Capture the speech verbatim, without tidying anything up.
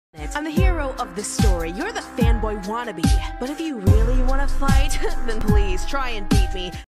I'm the hero of this story, you're the fanboy wannabe. But if you really want to fight, then please try and beat me.